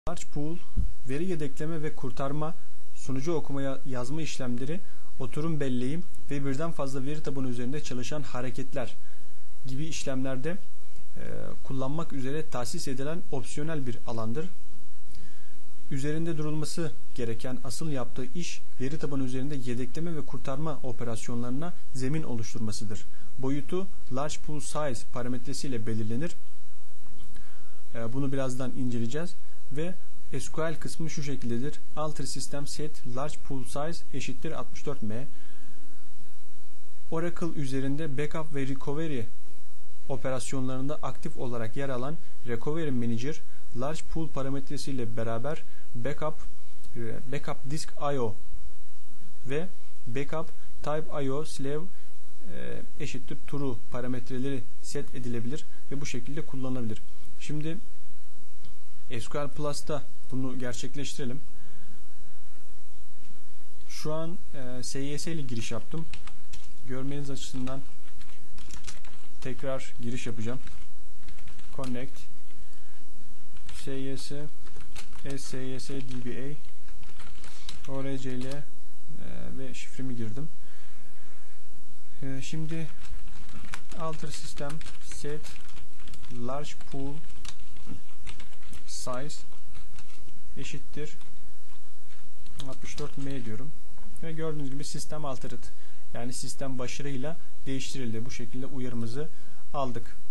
Large pool, veri yedekleme ve kurtarma, sunucu okuma yazma işlemleri, oturum belleğim ve birden fazla veri tabanı üzerinde çalışan hareketler gibi işlemlerde kullanmak üzere tahsis edilen opsiyonel bir alandır. Üzerinde durulması gereken asıl yaptığı iş veri tabanı üzerinde yedekleme ve kurtarma operasyonlarına zemin oluşturmasıdır. Boyutu large pool size parametresiyle belirlenir. Bunu birazdan inceleyeceğiz ve SQL kısmı şu şekildedir. Alter system set large pool size eşittir 64M. Oracle üzerinde backup ve recovery operasyonlarında aktif olarak yer alan Recovery Manager, large pool parametresiyle beraber backup disk IO ve backup type IO slave eşittir true parametreleri set edilebilir ve bu şekilde kullanılabilir. Şimdi SQL Plus'ta bunu gerçekleştirelim. Şu an SYS ile giriş yaptım. Görmeniz açısından tekrar giriş yapacağım. Connect SYS SYS DBA ORCL ve şifremi girdim. Şimdi alter system set large pool size eşittir 64M diyorum. Ve gördüğünüz gibi sistem altered, yani sistem başarıyla değiştirildi. Bu şekilde uyarımızı aldık.